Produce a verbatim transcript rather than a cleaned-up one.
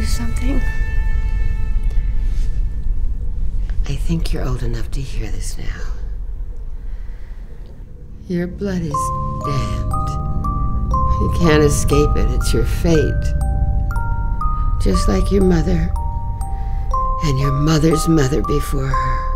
something? I think you're old enough to hear this now. Your blood is damned. You can't escape it. It's your fate. Just like your mother and your mother's mother before her.